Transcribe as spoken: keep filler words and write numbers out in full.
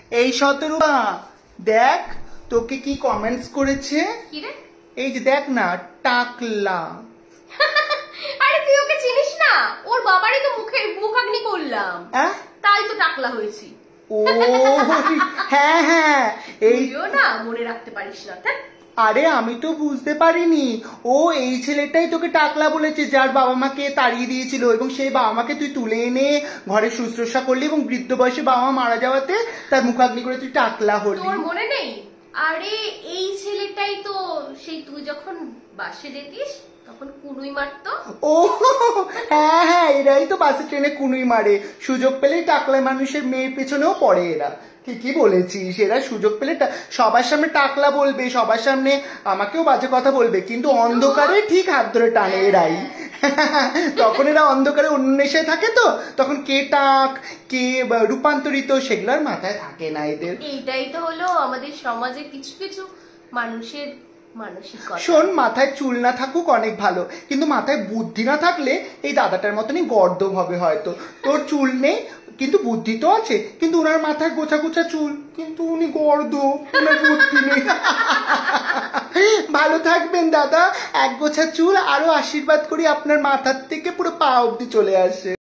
এই শতরূপা দেখ তোকে কি কমেন্টস করেছে। কি রে? এই যে দেখ না, টাকলা। আরে তুই ওকে চিনিস না? ওর বাবারই তো মুখে মুখাগ্নি করলাম, তাই তো টাকলা হয়েছি। ও হ্যাঁ হ্যাঁ, এইও না মনে রাখতে পারিস না। আরে আমি তো বুঝতে পারিনি, ও এই ছেলেটাই তোকে টাকলা বলেছে যার বাবা মাকে তাড়িয়ে দিয়েছিল, এবং সেই বাবা মাকে তুই তুলে এনে ঘরে শুশ্রূষা করলি এবং বৃদ্ধ বয়সে বাবা মা মারা যাওয়াতে তার মুখাগ্নি করে তুই টাকলা হলি। তোর মনে নেই? আরে এই ছেলেটাই তো সেই তুই যখন বাসে যেতিস তখন কুনুই মারতো। ও হ্যাঁ হ্যাঁ, এরাই তো বাসে ট্রেনে কুনুই মারে, সুযোগ পেলেই টাকলা মানুষের মেয়ের পেছনেও পড়ে এরা। ঠিকই বলেছিস, এরা সুযোগ পেলে সবার সামনে টাকলা বলবে, সবার সামনে আমাকেও বাজে কথা বলবে, কিন্তু অন্ধকারে ঠিক হাত ধরে টানে এরাই। তখন এরা অন্ধকারে উন্মেষে থাকে, তো তখন কে টাক কে রূপান্তরিত সেগুলো আর মাথায় থাকে না এদের। এইটাই তো হলো আমাদের সমাজে কিছু কিছু মানুষের মানসিকতা। শোন, মাথায় চুল না থাকুক অনেক ভালো, কিন্তু মাথায় বুদ্ধি না থাকলে এই দাদাটার মতনই গর্দম হবে হয়তো। তোর চুল নেই কিন্তু বুদ্ধি তো আছে, কিন্তু ওনার মাথায় গোছা গোছা চুল, কিন্তু উনি গর্দম, ওনার বুদ্ধি নেই। ভালো থাকবেন দাদা, এক গোছা চুল আরো আশীর্বাদ করি আপনার মাথার থেকে পুরো পা অব্দি চলে আসে।